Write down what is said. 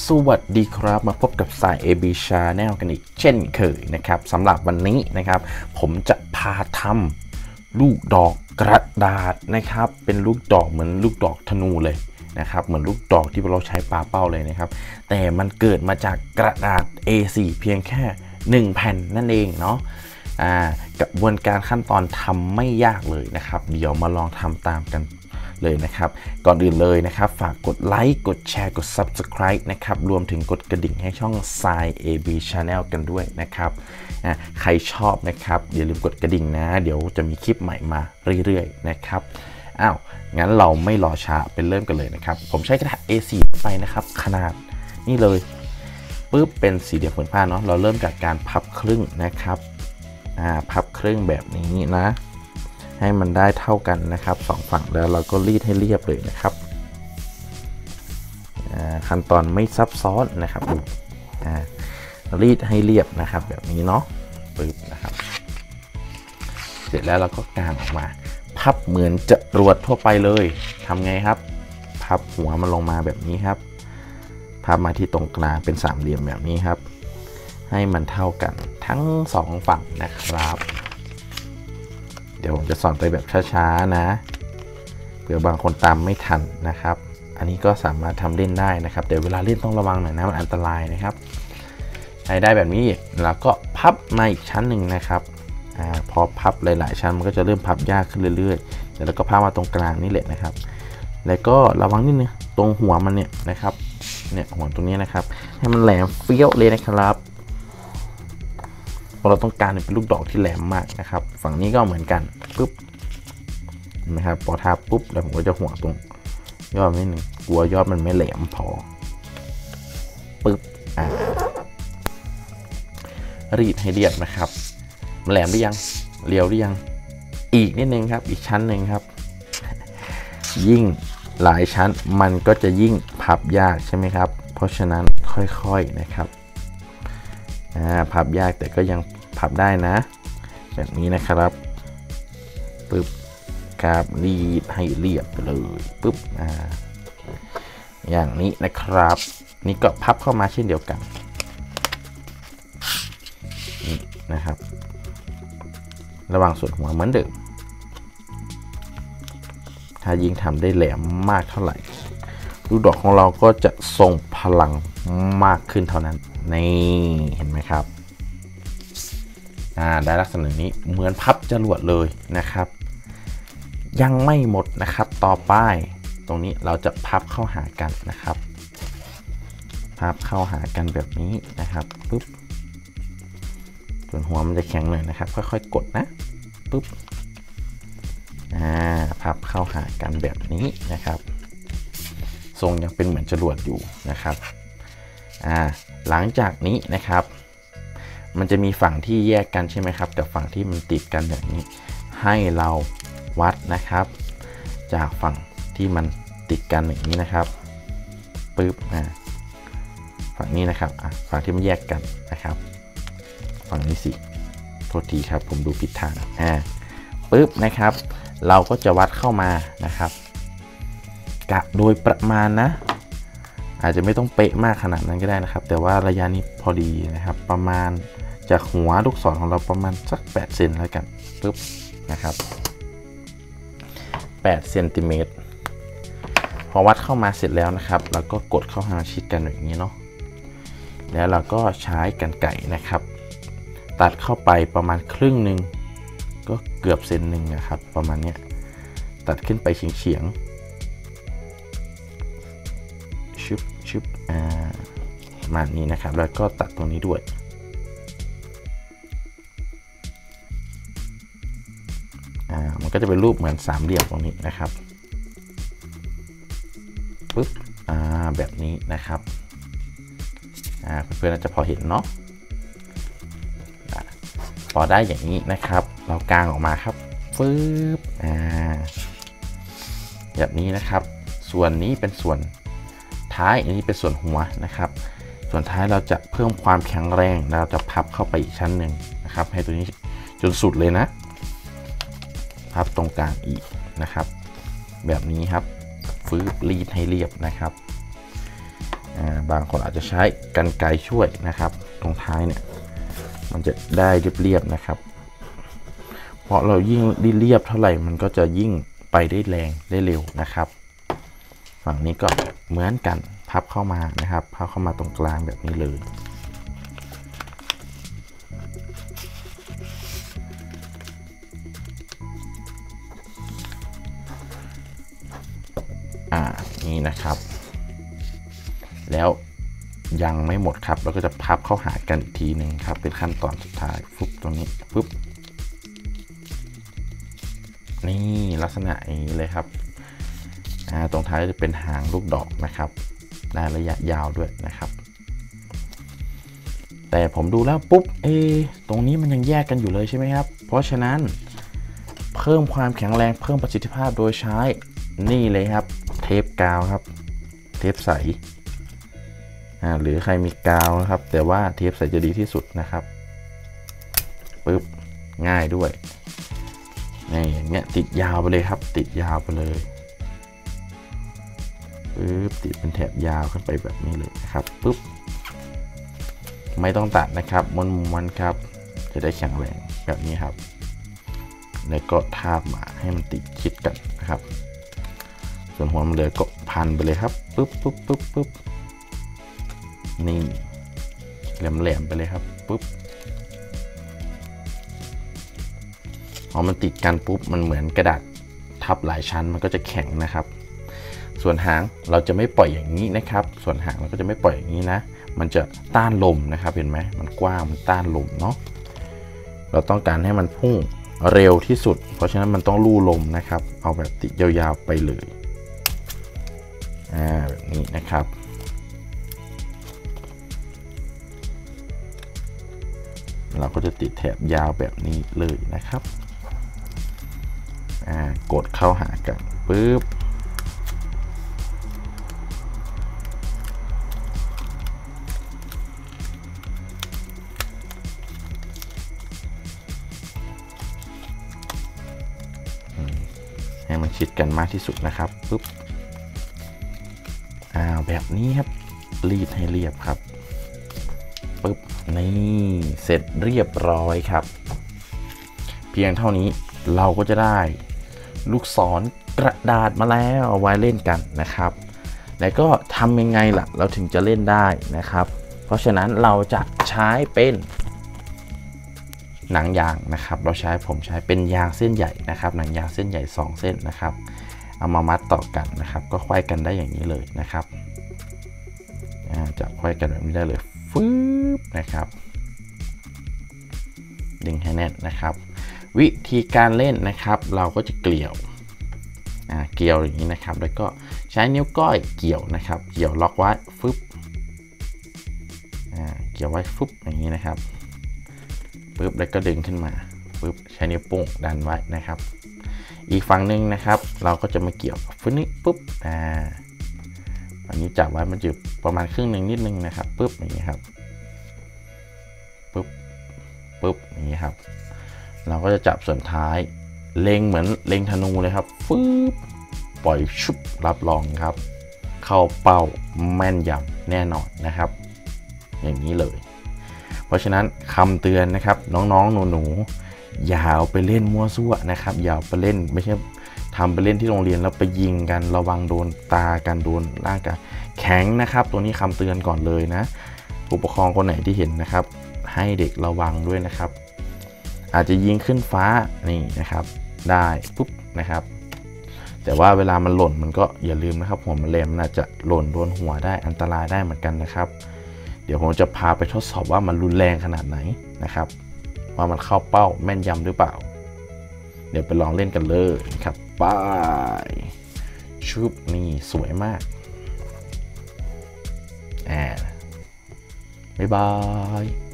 สวัสดีครับมาพบกับสาย AB Channel กันอีกเช่นเคยนะครับสำหรับวันนี้นะครับผมจะพาทำลูกดอกกระดาษนะครับเป็นลูกดอกเหมือนลูกดอกธนูเลยนะครับเหมือนลูกดอกที่เราใช้ปาเป้าเลยนะครับแต่มันเกิดมาจากกระดาษ A4 เพียงแค่1แผ่นนั่นเองเนาะกระบวนการขั้นตอนทำไม่ยากเลยนะครับเดี๋ยวมาลองทำตามกันเลยนะครับก่อนอื่นเลยนะครับฝากกดไลค์กดแชร์กด Subscribe นะครับรวมถึงกดกระดิ่งให้ช่อง Sign AB Channel กันด้วยนะครับใครชอบนะครับอย่าลืมกดกระดิ่งนะเดี๋ยวจะมีคลิปใหม่มาเรื่อยๆนะครับงั้นเราไม่รอช้าเป็นเริ่มกันเลยนะครับผมใช้กระดาษ A4 ไปนะครับขนาดนี่เลยปึ๊บเป็นสี่เหลี่ยมผืนผ้าเนาะเราเริ่มจากการพับครึ่งนะครับพับครึ่งแบบนี้นะให้มันได้เท่ากันนะครับสองฝั่งแล้วเราก็รีดให้เรียบเลยนะครับขั้นตอนไม่ซับซ้อนนะครับดูรีดให้เรียบนะครับแบบนี้เนาะปึ๊บนะครับเสร็จแล้วเราก็กางออกมาพับเหมือนจรวดทั่วไปเลยทำไงครับพับหัวมันลงมาแบบนี้ครับพับมาที่ตรงกลางเป็นสามเหลี่ยมแบบนี้ครับให้มันเท่ากันทั้งสองฝั่งนะครับเดี๋ยวผมจะสอนไปแบบช้าๆนะเผื่อบางคนตามไม่ทันนะครับอันนี้ก็สามารถทำเล่นได้นะครับแต่เวลาเล่นต้องระวังหน่อยนะมันอันตรายนะครับใช้ได้แบบนี้แล้วก็พับมาอีกชั้นหนึ่งนะครับพอพับหลายๆชั้นมันก็จะเริ่มพับยากขึ้นเรื่อยๆแล้วก็พับมาตรงกลางนี่แหละนะครับแล้วก็ระวังนิดนึงตรงหัวมันเนี่ยนะครับเนี่ยหัวตรงนี้นะครับให้มันแหลมเฟี้ยวเลยนะครับเพราะเราต้องการเป็นลูกดอกที่แหลมมากนะครับฝั่งนี้ก็เหมือนกันปุ๊บนะครับพอทาปุ๊บแล้วผมก็จะห่วงตรงยอดนิดนึงกลัวยอดมันไม่แหลมพอปุ๊บรีดให้เรียบนะครับแหลมหรือยังเรียวหรือยังอีกนิดนึงครับอีกชั้นหนึ่งครับยิ่งหลายชั้นมันก็จะยิ่งพับยากใช่ไหมครับเพราะฉะนั้นค่อยๆนะครับพับยากแต่ก็ยังพับได้นะแบบนี้นะครับปึ๊บครับรีดให้เรียบไปเลยปึ๊บอย่างนี้นะครับนี่ก็พับเข้ามาเช่นเดียวกันนี่นะครับระหว่างส่วนหัวเหมือนเดิมถ้ายิ่งทำได้แหลมมากเท่าไหร่ลูกดอกของเราก็จะทรงพลังมากขึ้นเท่านั้นนี่เห็นไหมครับได้ลักษณะนี้เหมือนพับจรวดเลยนะครับยังไม่หมดนะครับต่อไปตรงนี้เราจะพับเข้าหากันนะครับพับเข้าหากันแบบนี้นะครับปุ๊บส่วนหัวมันจะแข็งหน่อยนะครับค่อยๆกดนะปุ๊บพับเข้าหากันแบบนี้นะครับทรงยังเป็นเหมือนจรวดอยู่นะครับหลังจากนี้นะครับมันจะมีฝั่งที่แยกกันใช่ไหมครับกับฝั่งที่มันติดกันแบบนี้ให้เราวัดนะครับจากฝั่งที่มันติดกันอย่างนี้นะครับปึ๊บฝั่งนี้นะครับฝั่งที่มันแยกกันนะครับฝั่งนี้สิโทษทีครับผมดูผิดทางปึ๊บนะครับเราก็จะวัดเข้ามานะครับกะโดยประมาณนะอาจจะไม่ต้องเป๊ะมากขนาดนั้นก็ได้นะครับแต่ว่าระยะนี้พอดีนะครับประมาณจากหัวลูกศรของเราประมาณสัก8เซนแล้วกันปึ๊บนะครับ8เซนติเมตรพอวัดเข้ามาเสร็จแล้วนะครับเราก็กดเข้าหาชิดกันอย่างนี้เนาะแล้วเราก็ใช้กรรไกรนะครับตัดเข้าไปประมาณครึ่งหนึ่งก็เกือบเซนหนึ่งนะครับประมาณนี้ตัดขึ้นไปเฉียงชุบประมาณนี้นะครับแล้วก็ตัดตรงนี้ด้วยมันก็จะเป็นรูปเหมือนสามเหลี่ยมตรงนี้นะครับปึ๊บแบบนี้นะครับเพื่อนๆน่าจะพอเห็นเนาะพอได้อย่างนี้นะครับเรากางออกมาครับปึ๊บแบบนี้นะครับส่วนนี้เป็นส่วนท้ายอันนี้เป็นส่วนหัวนะครับส่วนท้ายเราจะเพิ่มความแข็งแรงเราจะพับเข้าไปอีกชั้นหนึ่งนะครับให้ตัวนี้จนสุดเลยนะพับตรงกลางอีกนะครับแบบนี้ครับฟื้นรีดให้เรียบนะครับบางคนอาจจะใช้กรรไกรช่วยนะครับตรงท้ายเนี่ยมันจะได้เรียบๆนะครับเพราะเรายิ่งเรียบเท่าไหร่มันก็จะยิ่งไปได้แรงได้เร็วนะครับฝั่งนี้ก็เหมือนกันพับเข้ามานะครับพับเข้ามาตรงกลางแบบนี้เลยนี่นะครับแล้วยังไม่หมดครับเราก็จะพับเข้าหากันอีกทีหนึ่งครับเป็นขั้นตอนสุดท้ายปุ๊บตรงนี้ปุ๊บนี่ลักษณะอย่างนี้เลยครับตรงท้ายจะเป็นหางลูกดอกนะครับได้ระยะยาวด้วยนะครับแต่ผมดูแล้วปุ๊บตรงนี้มันยังแยกกันอยู่เลยใช่ไหมครับเพราะฉะนั้นเพิ่มความแข็งแรงเพิ่มประสิทธิภาพโดยใช้นี่เลยครับเทปกาวครับเทปใสหรือใครมีกาวนะครับแต่ว่าเทปใสจะดีที่สุดนะครับปึ๊บง่ายด้วยนี่อย่างเงี้ยติดยาวไปเลยครับติดยาวไปเลยปึ๊บติดเป็นแถบยาวขึ้นไปแบบนี้เลยนะครับปึ๊บไม่ต้องตัดนะครับม้วนๆครับจะได้แข็งแรงแบบนี้ครับแล้วก็ทาบมาให้มันติดชิดกันนะครับส่วนหัวมันเลยก็พันไปเลยครับปึ๊บปึ๊บปึ๊บปึ๊บนี่แหลมๆไปเลยครับปึ๊บพอมันติดกันปุ๊บมันเหมือนกระดาษทับหลายชั้นมันก็จะแข็งนะครับส่วนหางเราจะไม่ปล่อยอย่างนี้นะครับส่วนหางเราก็จะไม่ปล่อยอย่างนี้นะมันจะต้านลมนะครับเห็นไหมมันกว้างมันต้านลมเนาะเราต้องการให้มันพุ่งเร็วที่สุดเพราะฉะนั้นมันต้องลู่ลมนะครับเอาแบบติดยาวๆไปเลยแบบนี้นะครับเราก็จะติดแถบยาวแบบนี้เลยนะครับกดเข้าหากันปึ๊บให้มันชิดกันมากที่สุดนะครับปึ๊บแบบนี้ครับรีดให้เรียบครับปึ๊บนี่เสร็จเรียบร้อยครับเพียงเท่านี้เราก็จะได้ลูกศรกระดาษมาแล้วเอาไว้เล่นกันนะครับแล้วก็ทำยังไงล่ะเราถึงจะเล่นได้นะครับเพราะฉะนั้นเราจะใช้เป็นหนังยางนะครับผมใช้เป็นยางเส้นใหญ่นะครับหนังยางเส้นใหญ่2เส้นนะครับเอามามัดต่อกันนะครับก็ควายกันได้อย่างนี้เลยนะครับจะควายกันแบบนี้ได้เลยฟึบนะครับดึงให้แน่นนะครับวิธีการเล่นนะครับเราก็จะเกลี่ยวอย่างนี้นะครับแล้วก็ใช้นิ้วก้อยเกี่ยวนะครับเกี่ยวล็อกไว้ฟึบเกี่ยวไว้ฟึบอย่างนี้นะครับปึ๊บแล้วก็ดึงขึ้นมาปึ๊บใช้นิ้วโป้งดันไว้นะครับอีกฝั่งหนึ่งนะครับเราก็จะมาเกี่ยวฟึบนี้ปุ๊บอันนี้จับไว้มันจะประมาณครึ่งหนึ่งนิดนึงนะครับปึ๊บอย่างนี้ครับปึ๊บอย่างนี้ครับเราก็จะจับส่วนท้ายเล็งเหมือนเล็งธนูเลยครับฟึบปล่อยชุบรับรองครับเข้าเป้าแม่นยำแน่นอนนะครับอย่างนี้เลยเพราะฉะนั้นคำเตือนนะครับน้องๆหนูๆอย่าเอาไปเล่นมั่วซั่วนะครับอย่าไปเล่นไม่ใช่ทำไปเล่นที่โรงเรียนแล้วไปยิงกันระวังโดนตากันโดนร่างกายแข็งนะครับตัวนี้คำเตือนก่อนเลยนะผู้ปกครองคนไหนที่เห็นนะครับให้เด็กระวังด้วยนะครับอาจจะยิงขึ้นฟ้านี่นะครับได้ปุ๊บนะครับแต่ว่าเวลามันหล่นมันก็อย่าลืมนะครับหัวมันแหลมมันอาจจะหล่นโดนหัวได้อันตรายได้เหมือนกันนะครับเดี๋ยวผมจะพาไปทดสอบว่ามันรุนแรงขนาดไหนนะครับว่ามันเข้าเป้าแม่นยำหรือเปล่าเดี๋ยวไปลองเล่นกันเลยนะครับป้ายชุบนี่สวยมากบ๊ายบาย